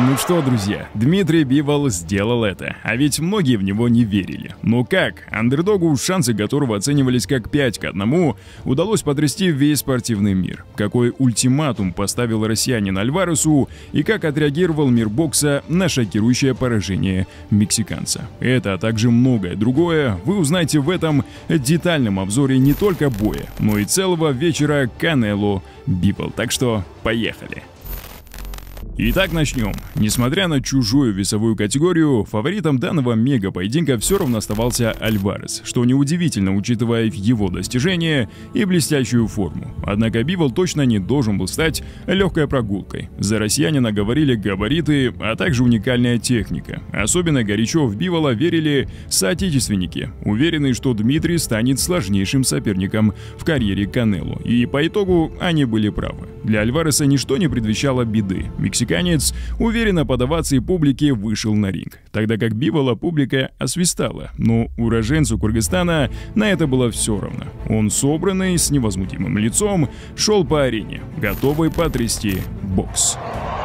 Ну что, друзья, Дмитрий Бивол сделал это, а ведь многие в него не верили. Но как? Андердогу, шансы которого оценивались как 5-1, удалось потрясти весь спортивный мир. Какой ультиматум поставил россиянин Альваресу и как отреагировал мир бокса на шокирующее поражение мексиканца. Это, а также многое другое вы узнаете в этом детальном обзоре не только боя, но и целого вечера Канело Бивол. Так что поехали! Итак, начнем. Несмотря на чужую весовую категорию, фаворитом данного мега-поединка все равно оставался Альварес, что неудивительно, учитывая его достижения и блестящую форму. Однако Бивол точно не должен был стать легкой прогулкой. За россиянина говорили габариты, а также уникальная техника. Особенно горячо в Бивола верили соотечественники, уверенные, что Дмитрий станет сложнейшим соперником в карьере Канело. И по итогу они были правы. Для Альвареса ничто не предвещало беды. Мексиканец уверенно под овацией публики вышел на ринг, тогда как Бивола публика освистала, но уроженцу Кыргызстана на это было все равно. Он собранный, с невозмутимым лицом, шел по арене, готовый потрясти бокс.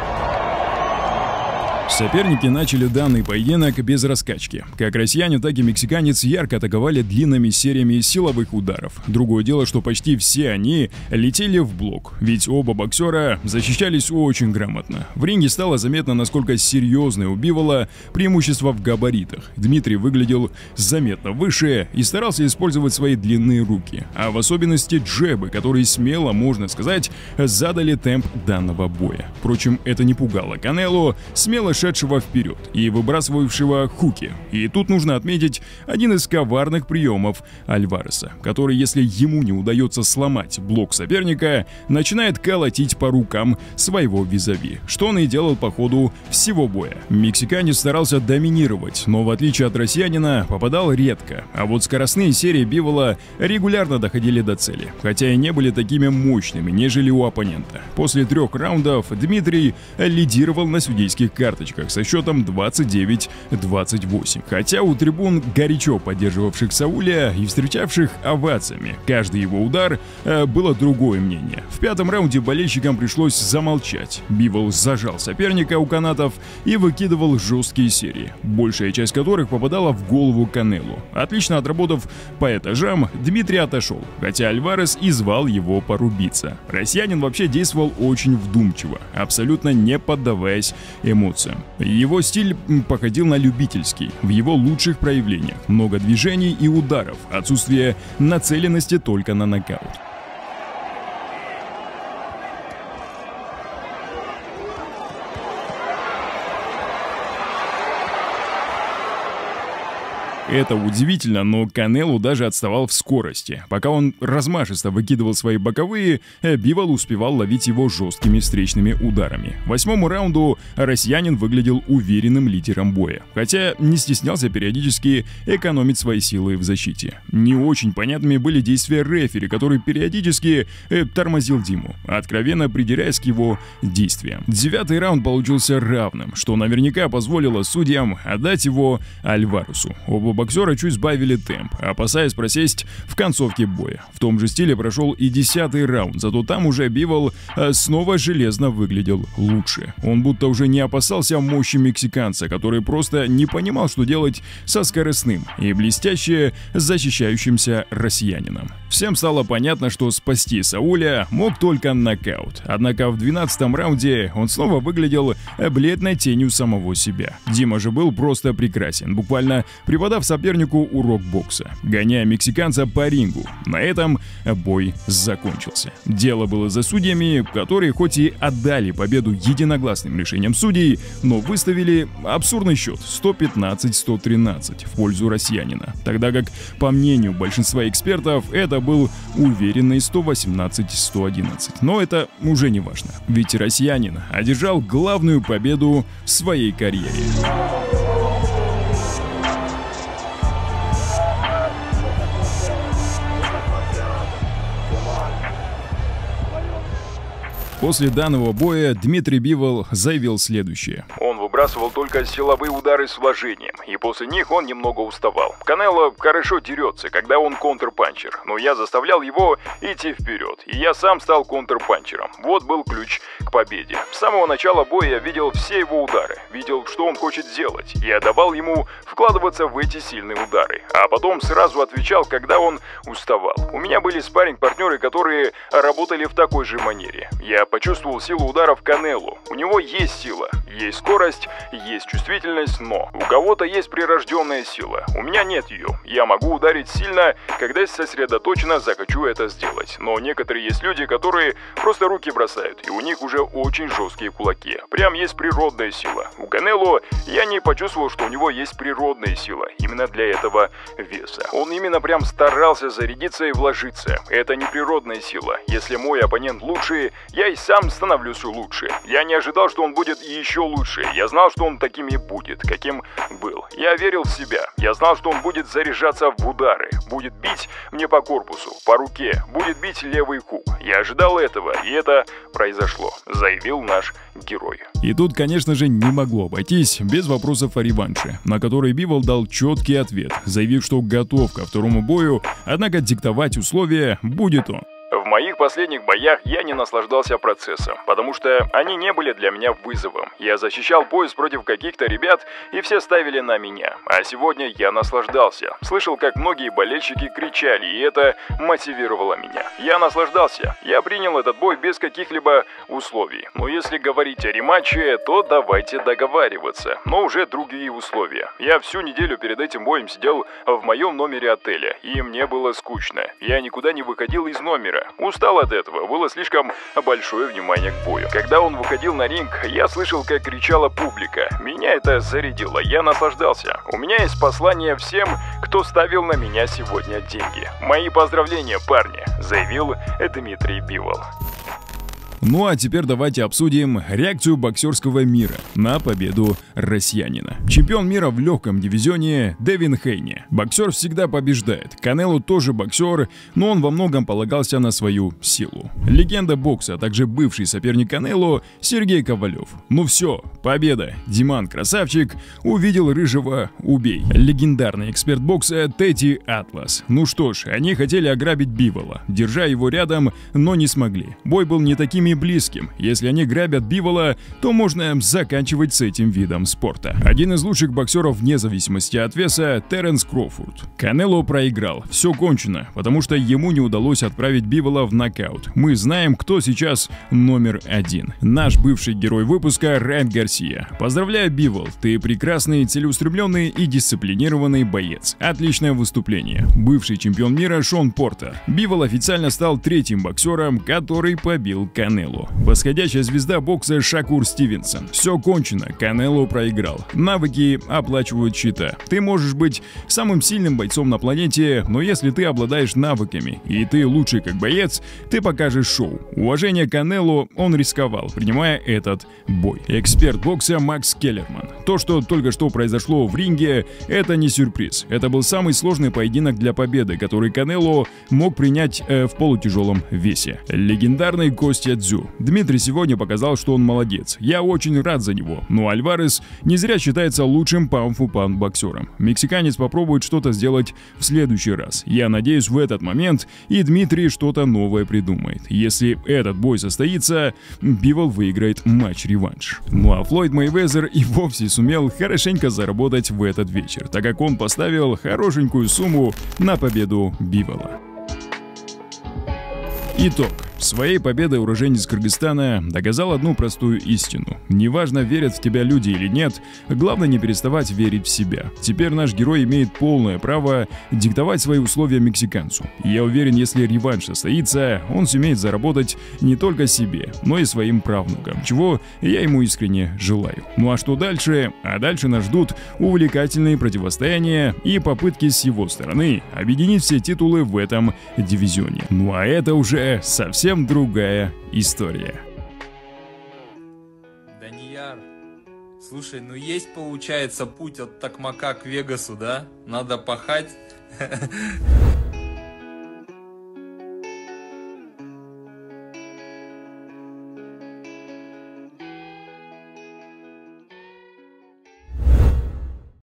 Соперники начали данный поединок без раскачки. Как россияне, так и мексиканец ярко атаковали длинными сериями силовых ударов. Другое дело, что почти все они летели в блок, ведь оба боксера защищались очень грамотно. В ринге стало заметно, насколько серьезное у Бивола преимущество в габаритах. Дмитрий выглядел заметно выше и старался использовать свои длинные руки, а в особенности джебы, которые смело, можно сказать, задали темп данного боя. Впрочем, это не пугало Канело, смело шедшего вперед и выбрасывавшего хуки. И тут нужно отметить один из коварных приемов Альвареса, который, если ему не удается сломать блок соперника, начинает колотить по рукам своего визави, что он и делал по ходу всего боя. Мексиканец старался доминировать, но в отличие от россиянина попадал редко, а вот скоростные серии Бивола регулярно доходили до цели, хотя и не были такими мощными, нежели у оппонента. После 3 раундов Дмитрий лидировал на судейских карточках со счетом 29-28. Хотя у трибун, горячо поддерживавших Сауля и встречавших овациями каждый его удар, было другое мнение. В 5-м раунде болельщикам пришлось замолчать. Бивол зажал соперника у канатов и выкидывал жесткие серии, большая часть которых попадала в голову Канело. Отлично отработав по этажам, Дмитрий отошел, хотя Альварес и звал его порубиться. Россиянин вообще действовал очень вдумчиво, абсолютно не поддаваясь эмоциям. Его стиль походил на любительский, в его лучших проявлениях. Много движений и ударов, отсутствие нацеленности только на нокаут. Это удивительно, но Канело даже отставал в скорости. Пока он размашисто выкидывал свои боковые, Бивол успевал ловить его жесткими встречными ударами. В 8-му раунду россиянин выглядел уверенным лидером боя, хотя не стеснялся периодически экономить свои силы в защите. Не очень понятными были действия рефери, который периодически тормозил Диму, откровенно придираясь к его действиям. 9-й раунд получился равным, что наверняка позволило судьям отдать его Альваресу. Оба боксера чуть сбавили темп, опасаясь просесть в концовке боя. В том же стиле прошел и 10-й раунд, зато там уже Бивол снова железно выглядел лучше. Он будто уже не опасался мощи мексиканца, который просто не понимал, что делать со скоростным и блестяще защищающимся россиянином. Всем стало понятно, что спасти Сауля мог только нокаут. Однако в 12-м раунде он снова выглядел бледной тенью самого себя. Дима же был просто прекрасен, буквально преподав сопернику урок бокса, гоняя мексиканца по рингу. На этом бой закончился. Дело было за судьями, которые хоть и отдали победу единогласным решением судей, но выставили абсурдный счет 115-113 в пользу россиянина. Тогда как, по мнению большинства экспертов, это был уверенный 118-111. Но это уже не важно, ведь россиянин одержал главную победу в своей карьере. После данного боя Дмитрий Бивол заявил следующее. Он выбрасывал выбрасывал только силовые удары с вложением, и после них он немного уставал. Канело хорошо дерется, когда он контрпанчер, но я заставлял его идти вперед, и я сам стал контрпанчером. Вот был ключ к победе. С самого начала боя я видел все его удары, видел, что он хочет делать. Я давал ему вкладываться в эти сильные удары, а потом сразу отвечал, когда он уставал. У меня были спарринг-партнеры, которые работали в такой же манере. Я почувствовал силу ударов Канело. У него есть сила, есть скорость, есть чувствительность, но у кого-то есть прирожденная сила. У меня нет ее. Я могу ударить сильно, когда сосредоточенно захочу это сделать. Но некоторые есть люди, которые просто руки бросают, и у них уже очень жесткие кулаки. Прям есть природная сила. У Канело я не почувствовал, что у него есть природная сила. Именно для этого веса. Он именно прям старался зарядиться и вложиться. Это не природная сила. Если мой оппонент лучше, я и сам становлюсь лучше. Я не ожидал, что он будет еще лучше. Я знал, что он таким и будет, каким был. Я верил в себя. Я знал, что он будет заряжаться в удары. Будет бить мне по корпусу, по руке. Будет бить левый хук. Я ожидал этого, и это произошло, заявил наш герой. И тут, конечно же, не могло обойтись без вопросов о реванше, на который Бивол дал четкий ответ, заявив, что готов ко второму бою, однако диктовать условия будет он. В моих последних боях я не наслаждался процессом, потому что они не были для меня вызовом. Я защищал пояс против каких-то ребят, и все ставили на меня. А сегодня я наслаждался. Слышал, как многие болельщики кричали, и это мотивировало меня. Я наслаждался. Я принял этот бой без каких-либо условий. Но если говорить о рематче, то давайте договариваться. Но уже другие условия. Я всю неделю перед этим боем сидел в моем номере отеля, и мне было скучно. Я никуда не выходил из номера. Устал от этого, было слишком большое внимание к бою. Когда он выходил на ринг, я слышал, как кричала публика. Меня это зарядило, я наслаждался. У меня есть послание всем, кто ставил на меня сегодня деньги. Мои поздравления, парни, заявил Дмитрий Бивол. Ну а теперь давайте обсудим реакцию боксерского мира на победу россиянина. Чемпион мира в легком дивизионе Девин Хейни. Боксер всегда побеждает. Канело тоже боксер, но он во многом полагался на свою силу. Легенда бокса, а также бывший соперник Канело Сергей Ковалев. Ну все, победа. Диман красавчик, увидел рыжего — убей. Легендарный эксперт бокса Тедди Атлас. Ну что ж, они хотели ограбить Бивола, держа его рядом, но не смогли. Бой был не таким и близким. Если они грабят Бивола, то можно заканчивать с этим видом спорта. Один из лучших боксеров вне зависимости от веса — Теренс Кроуфорд. Канело проиграл. Все кончено, потому что ему не удалось отправить Бивола в нокаут. Мы знаем, кто сейчас номер один. Наш бывший герой выпуска Райан Гарсия. Поздравляю, Бивол, ты прекрасный, целеустремленный и дисциплинированный боец. Отличное выступление. Бывший чемпион мира Шон Портер. Бивол официально стал третьим боксером, который побил Канело. Восходящая звезда бокса Шакур Стивенсон. Все кончено, Канело проиграл. Навыки оплачивают счета. Ты можешь быть самым сильным бойцом на планете, но если ты обладаешь навыками и ты лучший как боец, ты покажешь шоу. Уважение Канело, он рисковал, принимая этот бой. Эксперт бокса Макс Келлерман. То, что только что произошло в ринге, это не сюрприз. Это был самый сложный поединок для победы, который Канело мог принять в полутяжелом весе. Легендарный Костя Дзю. Дмитрий сегодня показал, что он молодец. Я очень рад за него. Но Альварес не зря считается лучшим паунд-фу-паунд боксером. Мексиканец попробует что-то сделать в следующий раз. Я надеюсь, в этот момент и Дмитрий что-то новое придумает. Если этот бой состоится, Бивол выиграет матч-реванш. Ну а Флойд Мейвезер и вовсе сумел хорошенько заработать в этот вечер, так как он поставил хорошенькую сумму на победу Бивола. Итог. Своей победой уроженец Кыргызстана доказал одну простую истину. Неважно, верят в тебя люди или нет, главное не переставать верить в себя. Теперь наш герой имеет полное право диктовать свои условия мексиканцу. И я уверен, если реванш состоится, он сумеет заработать не только себе, но и своим правнукам, чего я ему искренне желаю. Ну а что дальше? А дальше нас ждут увлекательные противостояния и попытки с его стороны объединить все титулы в этом дивизионе. Ну а это уже совсем другая история. Данияр, слушай, ну есть, получается, путь от Токмака к Вегасу, да? Надо пахать.